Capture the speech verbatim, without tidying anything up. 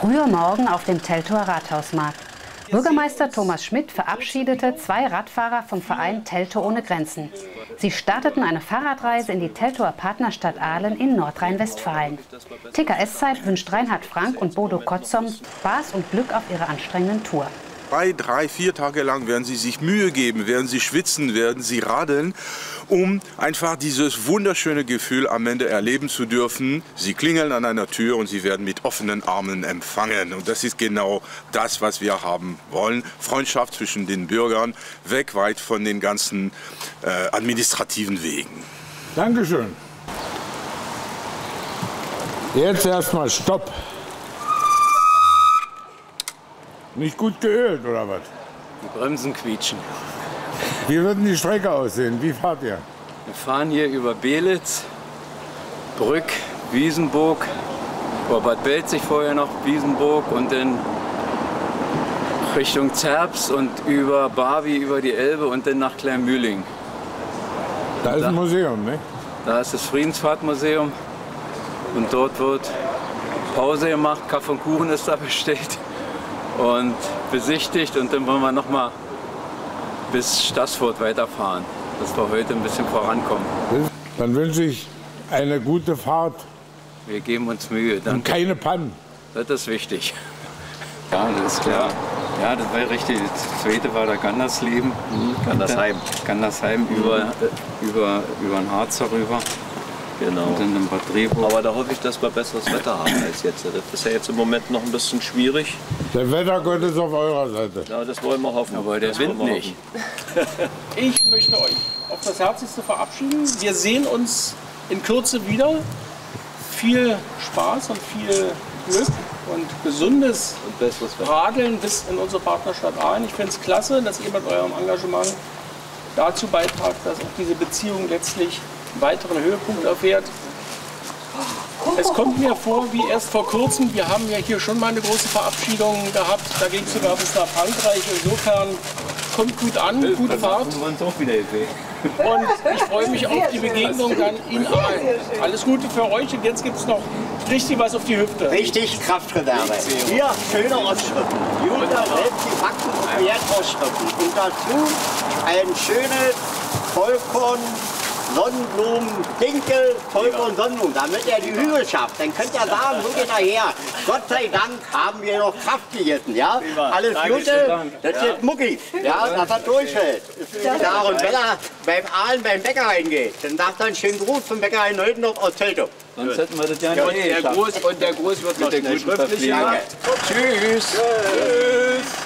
Früher Morgen auf dem Teltower Rathausmarkt. Bürgermeister Thomas Schmidt verabschiedete zwei Radfahrer vom Verein Teltow ohne Grenzen. Sie starteten eine Fahrradreise in die Teltower Partnerstadt Ahlen in Nordrhein-Westfalen. T K S-Zeit wünscht Reinhard Frank und Bodo Kotzom Spaß und Glück auf ihrer anstrengenden Tour. Zwei, drei, vier Tage lang werden Sie sich Mühe geben, werden Sie schwitzen, werden Sie radeln, um einfach dieses wunderschöne Gefühl am Ende erleben zu dürfen. Sie klingeln an einer Tür und Sie werden mit offenen Armen empfangen. Und das ist genau das, was wir haben wollen. Freundschaft zwischen den Bürgern, weg weit von den ganzen äh, administrativen Wegen. Dankeschön. Jetzt erstmal Stopp. Nicht gut geölt, oder was? Die Bremsen quietschen. Wie wird denn die Strecke aussehen? Wie fahrt ihr? Wir fahren hier über Belitz, Brück, Wiesenburg, vor Bad Belzig vorher noch Wiesenburg und dann Richtung Zerbst und über Barby, über die Elbe und dann nach Kleinmühling. Da ist ein Museum, ne? Da ist das Friedensfahrtmuseum und dort wird Pause gemacht, Kaffee und Kuchen ist da bestellt und besichtigt und dann wollen wir noch mal bis Stassfurt weiterfahren, dass wir heute ein bisschen vorankommen. Dann wünsche ich eine gute Fahrt. Wir geben uns Mühe. Danke. Und keine Pannen. Das ist wichtig. Ja, das ist klar. Ja, das war richtig. Das zweite war der Gandersleben. Mhm. Gandersheim. Gandersheim über, äh, über, über den Harz rüber. Genau. Und dann in Bad Drehburg. Aber da hoffe ich, dass wir besseres Wetter haben als jetzt. Das ist ja jetzt im Moment noch ein bisschen schwierig. Der Wettergott ist auf eurer Seite. Ja, das wollen wir hoffen. Aber der das Wind nicht. Ich möchte euch auf das Herzlichste verabschieden. Wir sehen uns in Kürze wieder. Viel Spaß und viel Glück und gesundes Und besseres Wetter. Radeln bis in unsere Partnerstadt Ahlen. Ich finde es klasse, dass ihr mit eurem Engagement dazu beitragt, dass auch diese Beziehung letztlich einen weiteren Höhepunkt erfährt. Es kommt mir vor, wie erst vor kurzem, wir haben ja hier schon mal eine große Verabschiedung gehabt, da ging es sogar bis nach Frankreich. Insofern kommt gut an, gute Fahrt. Und ich freue mich auf die Begegnung dann in Ahlen. Alles Gute für euch und jetzt gibt es noch richtig was auf die Hüfte. Richtig Kraftreserve. Hier schöne Rostschriften. Jutta selbst die Fakten und Wertrostschriften. Und dazu ein schönes Vollkorn. Sonnenblumen, Dinkel, Vollkorn, Sonnenblumen, damit er die Hügel schafft. Dann könnt ihr sagen, wo geht er her? Gott sei Dank haben wir noch Kraft gegessen, ja? Alles Gute, das ist Mucki, ja, dass er durchhält. Ja, und wenn er beim Ahlen beim Bäcker reingeht, dann sagt er einen schönen Gruß vom Bäcker in Neudendorf aus Teltow. Sonst hätten wir das ja nicht Und der Gruß, und der Gruß wird noch schnell schriftlich gemacht. Tschüss. Tschüss.